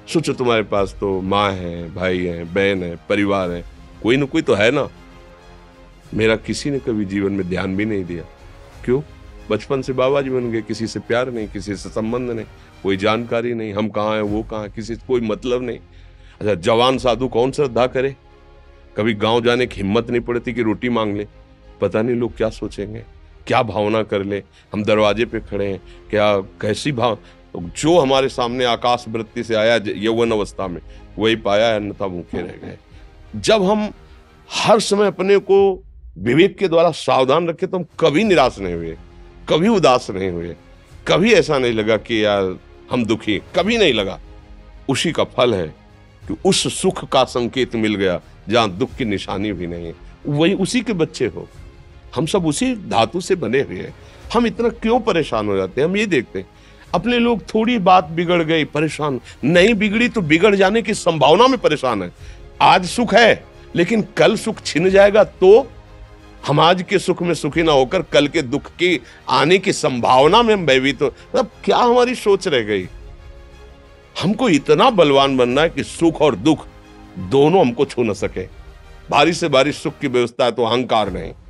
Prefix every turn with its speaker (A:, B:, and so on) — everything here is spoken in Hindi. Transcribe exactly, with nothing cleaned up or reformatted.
A: सोचो तुम्हारे पास तो माँ है, भाई है, बहन है, परिवार है, कोई ना कोई तो है ना। मेरा किसी ने कभी जीवन में ध्यान भी नहीं दिया। क्यों? बचपन से बाबा जी बन गए, किसी से प्यार नहीं, किसी से संबंध नहीं, कोई जानकारी नहीं, हम कहाँ हैं वो कहाँ, किसी से कोई मतलब नहीं। अच्छा, जवान साधु कौन श्रद्धा करे? कभी गांव जाने की हिम्मत नहीं पड़ती कि रोटी मांग ले। पता नहीं लोग क्या सोचेंगे, क्या भावना कर ले। हम दरवाजे पे खड़े हैं, क्या कैसी भाव, जो हमारे सामने आकाश वृत्ति से आया यौवन अवस्था में वही पाया, अन्यथा भूखे रह गए। जब हम हर समय अपने को विवेक के द्वारा सावधान रखे तो हम कभी निराश नहीं हुए, कभी उदास नहीं हुए, कभी ऐसा नहीं लगा कि यार हम दुखी, कभी नहीं लगा। उसी का फल है कि उस सुख का संकेत मिल गया जहां दुख की निशानी भी नहीं है। वही उसी के बच्चे हो, हम सब उसी धातु से बने हुए हैं। हम इतना क्यों परेशान हो जाते हैं? हम ये देखते हैं अपने लोग, थोड़ी बात बिगड़ गई परेशान, नहीं बिगड़ी तो बिगड़ जाने की संभावना में परेशान है। आज सुख है लेकिन कल सुख छिन जाएगा तो हम आज के सुख में सुखी ना होकर कल के दुख की आने की संभावना में हम भयभीत हो। मतलब क्या हमारी सोच रह गई? हमको इतना बलवान बनना है कि सुख और दुख दोनों हमको छू न सके। भारी से भारी सुख की व्यवस्था है तो अहंकार नहीं,